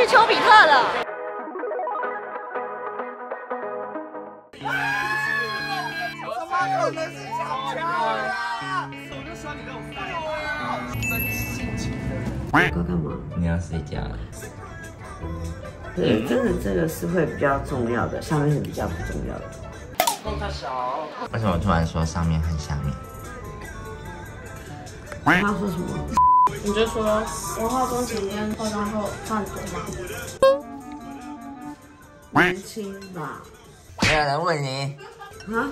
去丘比特了。 怎么可能是小乔啊？我就说你这种废话，真性情的人。 要干嘛？ 你要睡觉了。 对，真的这个是会比较重要的，上面是比较不重要的。 梦太小。 为什么突然说上面很下面？ 他说什么？ 你就说我化妆前跟化妆后差很多吗？ 年轻吧？ 没有人问你。 啊？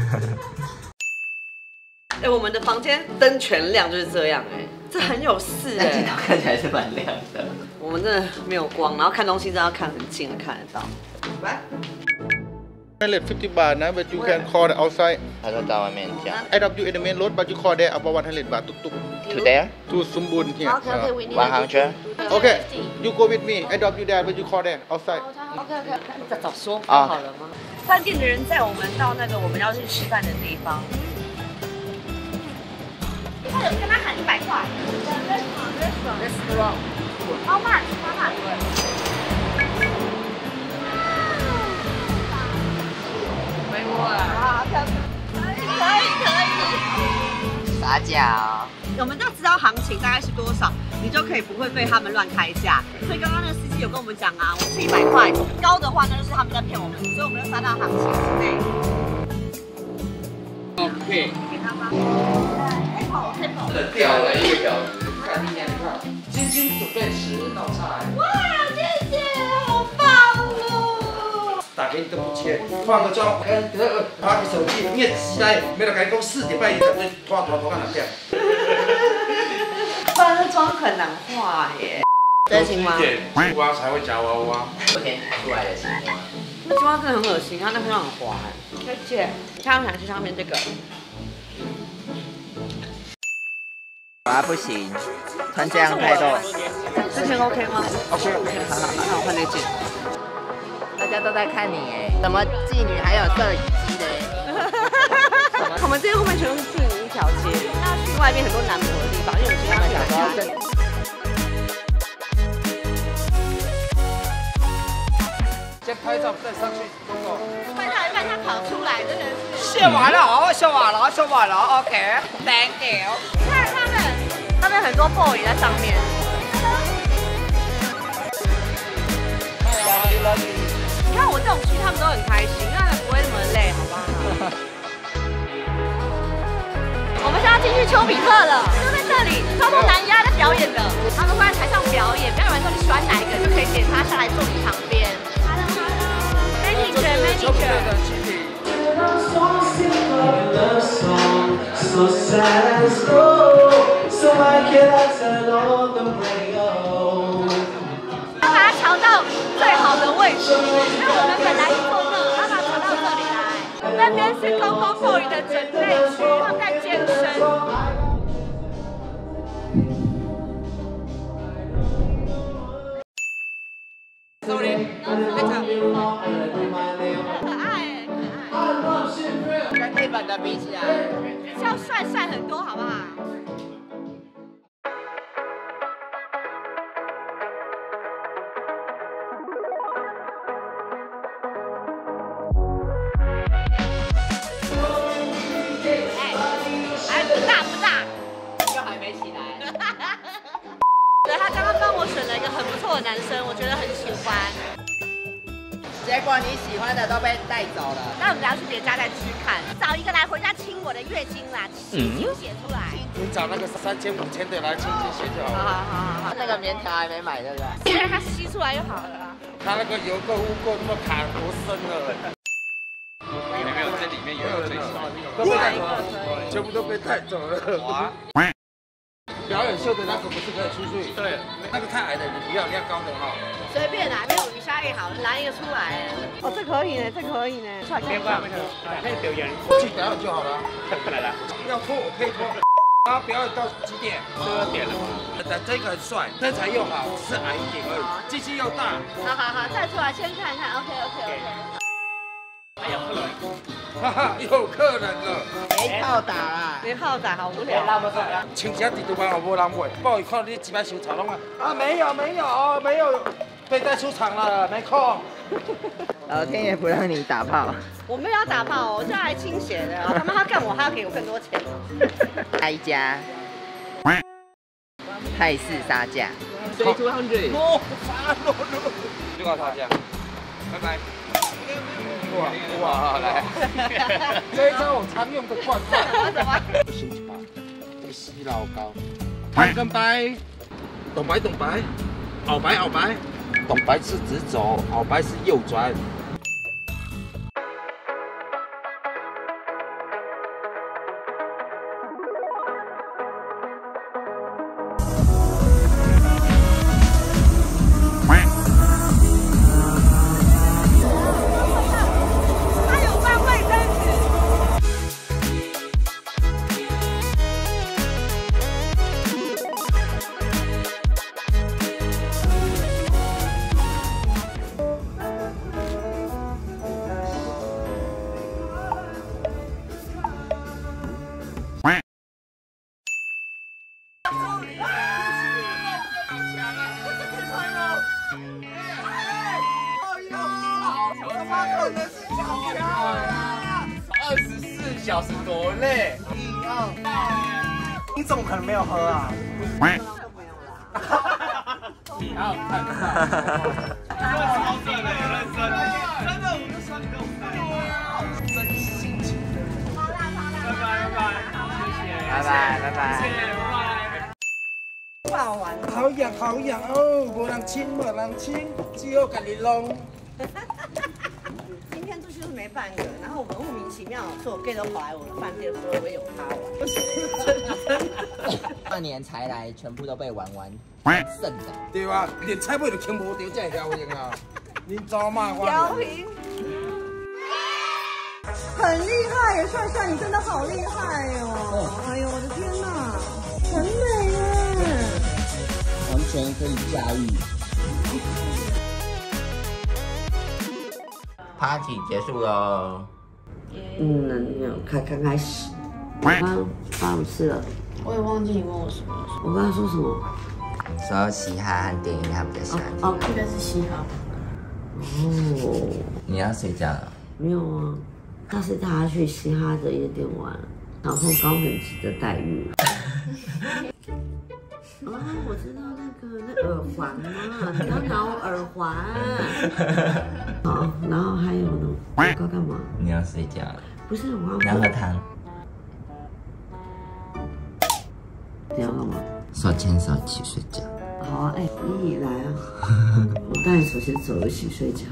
哎，我们的房间灯全亮就是这样哎，这很有事哎。 镜头看起来是蛮亮的。 我们真的没有光，然后看东西真的要看很近的看得到。来。 Let 50 baht now, but you can call the outside. 他说到外面讲。 I drop you in the main road, but you call there about 100 baht. Tuk tuk. To there? To Sumbun here. Okay, we need 100. Okay, you go with me. I drop you there, but you call there outside. OK， 早说不好了吗？饭店的人载我们到那个我们要去吃饭的地方。他有跟他喊100块。Restaurant. How much? How much? 没过来啊！可以。 撒娇。 我们要知道行情大概是多少，你就可以不会被他们乱开价。所以刚刚那个司机有跟我们讲啊，我们是100块，高的话那就是他们在骗我们，所以我们要杀到行情之内。 OK。 给他吗？ 冷掉了1个小时，看今天你看，晶晶准备10道菜。 哇，谢谢，好棒哦！ 打给你都不接，化个妆，拿个手机面起来，没有开工4点半一才会拖看哪边。 化这妆很难画耶。真心吗？ 青蛙才会夹娃娃。 昨天出来的青蛙。 那青蛙真的很恶心，它那个很滑哎。而且，看起来是上面这个。 啊不行，穿这样太露。 之前 OK 吗 ？OK， 好，那我换那件。 大家都在看你哎，怎么妓女还有摄影机的？ 我们这边后面全都是妓女一条街，那去外面很多男模的地方，因为我们今天要讲到。 先拍照再上去。 拍到一半他跑出来，真的是。 秀完了哦，秀完了，秀完了 ，OK，Thank you。 看他们很多 boy 在上面。你看我这种去，他们都很开心，因为他们不会那么累，好不好？我们现在要进去丘比特了，就在这里，超多男鸭在表演的，他们会在台上表演，表演完之后你喜欢哪一个就可以点他下来坐你旁边。Manager。他把它调到最好的位置，因为我们本来坐那，他把它调到这里来。那边是高高 boy 的准备区，他们在健身。Sorry， 可爱， 跟日本的比起来， 要帅很多，好不好？不大？ 又还没起来。 对，他刚刚帮我选了一个很不错的男生，我觉得很喜欢。 结果你喜欢的都被带走了。 那我们等下去别家再去看，找一个来回家亲我的月经啦，请写出来。 你找那个3000、5000的来亲写就好了。 好。 那个棉条还没买，对不对？ 现在它吸出来就好了啦。 他那个油垢污垢那么卡多深了。 有没有这里面有最喜欢的？ 都被带走了，全部都被带走了。表演秀的那个不是可以出去？对，那个太矮的你不要，你要高的哈。 随便拿，没有鱼虾也好，拿一个出来。哦，这可以呢，这可以呢。出来看一下。 可以表演。 去表演就好了。 来了。 要脱我可以脱。他表演到几点？12点了嘛。这个很帅，身材又好，是矮一点而已，机器又大。 好，再出来先看看。OK。 哈哈，有客人了。 没靠打啦， 别炮打，好无聊。 请假地图班好无人买，报一看你几摆收草拢啊，没有，被带出场了，没空。 老天爷不让你打炮。 我没有要打炮，我就来倾斜的。他妈他干我，还要给我更多钱。 哀家，泰式杀价。 Say 200。 哦， 就搞他价，拜拜。 哇，来，这一招我常用的惯犯。 什么？ 先一把，这个死老高，看跟白，懂白，后白，懂白是直走，后白是右转。 24小时多累？ 你怎么可能没有喝啊？ 你还有看？超准的，有认真，真的，我就说你跟我在，真心情的。拜拜，谢谢， 拜拜。 谢谢，拜拜。 不好玩。 好痒哦，无人亲，只好家己弄。 今天出去都没半个，然后我们莫名其妙，所有 gay 都跑来我的饭店说我有他玩。 半年才来，全部都被玩剩的。 对啊，连菜尾都牵无到，才会效应啊！恁走嘛，我。 姚平，很厉害耶，帅帅，你真的好厉害哦！哎呦，我的天哪，很美耶， 完全可以驾驭。Party 结束喽。 没有，刚开始。我刚帮我们吃了。 我也忘记你问我什么。 我刚才说什么？ 你说嘻哈和电音他比较喜欢。 哦， 应该是嘻哈。 哦， 你要睡觉了？ 没有啊，他是带他去嘻哈的夜店玩，然后高等级的待遇。哦，我知道那耳环嘛，你要拿我耳环。好，然后还有呢，我要干嘛？ 你要睡觉了？ 不是，我要。 你要喝汤？ 你要干嘛？ 手牵手一起睡觉。 好啊，哎，你来啊！我带你手牵手一起睡觉。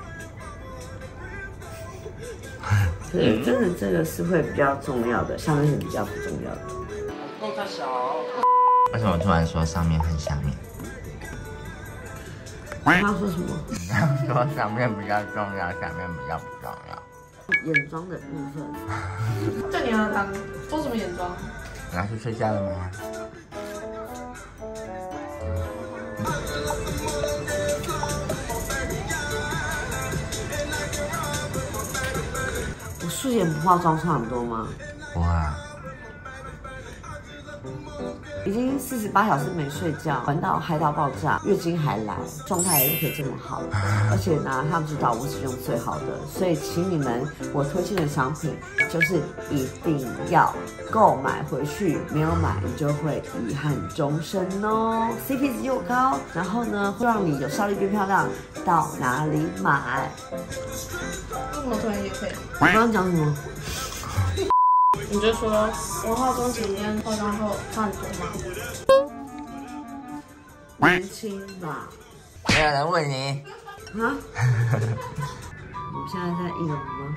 对，真的这个是会比较重要的，下面是比较不重要的。 够他小。 为什么突然说上面和下面？ 他说什么？ 你刚说上面比较重要，下面比较不重要。 眼妆的部分。 叫你喝汤，做什么眼妆？ 你要去睡觉了吗？ 我素颜不化妆差很多吗？ 哇！ 已经48小时没睡觉，玩到嗨到爆炸，月经还来，状态也可以这么好，而且呢，他们知道我是用最好的，所以请你们，我推荐的商品就是一定要购买回去，没有买你就会遗憾终生哦。CP 值又高，然后呢会让你有效率变漂亮，到哪里买？ 为什么突然也可以？ 我刚刚讲什么？ 你就说我化妆前跟化妆后差很多吗？ 年轻吧？ 没有人问你。 啊？我们现在在一楼吗？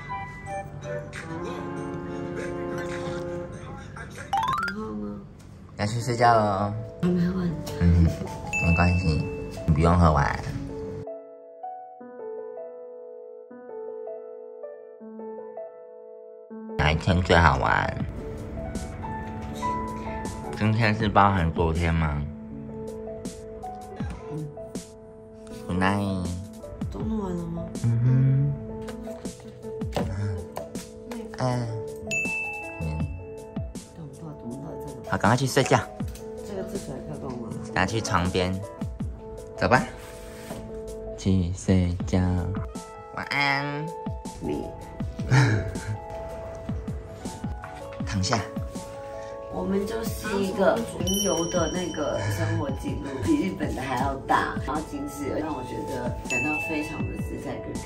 然后呢？ 要去睡觉喽。 还没问。 没关系，你不用喝完。哪一天最好玩？今天是包含昨天吗？Good night。 都弄完了吗？ 嗯哼。 安。好，赶快去睡觉。 这个字水还跳动吗？ 拿去床边，走吧。去睡觉，晚安。 你躺下。 我们就是一个云游的那个生活记录，比日本的还要大，然后精致，让我觉得感到非常的自在跟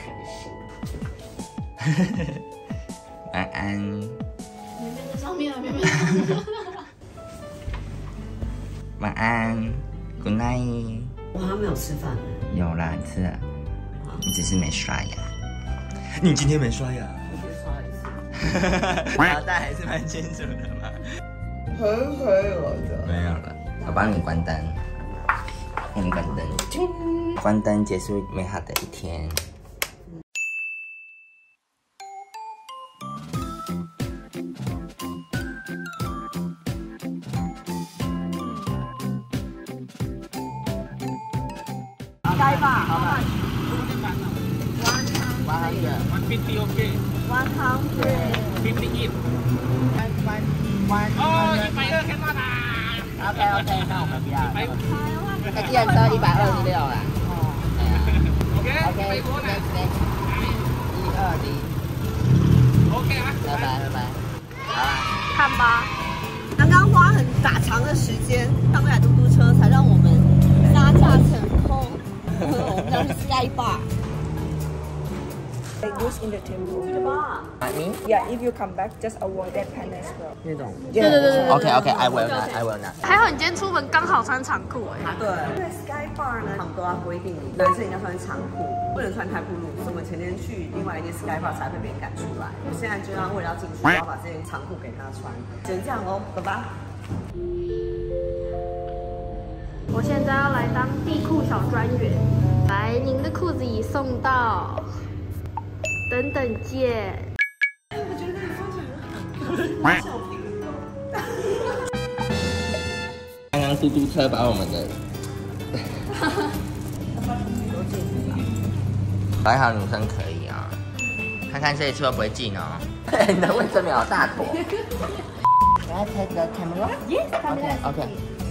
开心。 晚安。 绵绵在上面啊，绵绵。 晚安 ，Good night。 我还没有吃饭呢。 有啦，你吃了，你只是没刷牙。你今天没刷牙？ 我先刷一次。 脑袋还是蛮清楚的嘛。 很有的。 没有了，我帮你关灯。帮你关灯。关灯结束美好的一天。 该吧？好吧。 150 okay. 100. 50 in. 哦，120 cannot 啊。 OK， 那我们不要。那计程车126啦。OK， 120。OK 啊，拜拜。好啦， 看吧，刚刚花很打长的时间上那台嘟嘟车，才让我们杀价成功。我们要去 Sky Bar。 Like those in the temple. Me? Yeah, if you come back, just avoid that pan as well. 那种。 对。 OK，I will not. 还好你今天出门刚好穿长裤哎。 对，因为 Sky Bar 呢，他们都要规定你男生一定要穿长裤，不能穿太暴露。所以我们前天去另外一间 Sky Bar 才会被赶出来。我现在就要为了要进去，要把这件长裤给他穿。只能这样哦，拜拜。 我现在要来当地裤小专员。来，您的裤子已送到。 等等见。我觉得你穿起来很好。 刚刚嘟嘟车把我们的，还好女生可以啊、看看这一次会不会进哦。你的卫生棉好大坨。Can I take the camera? Yes. Okay.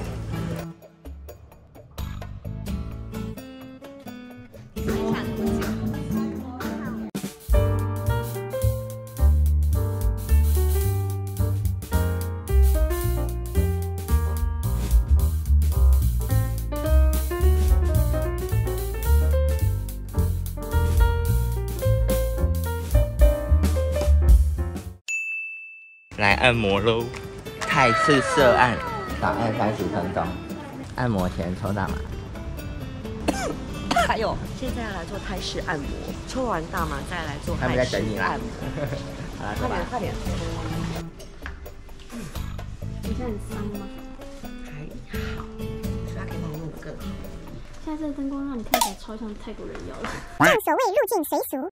来按摩喽！泰式色按，少按30分钟。按摩前抽大麻。 还有，现在来做泰式按摩，抽完大麻再来做他们在泰式等你啦按摩。 好了， 快点，快点。 你现在很伤吗？ 还好，所以他可以帮我弄得更好。 现在这个灯光让你看起来超像泰国人妖的。 正所谓入境随俗。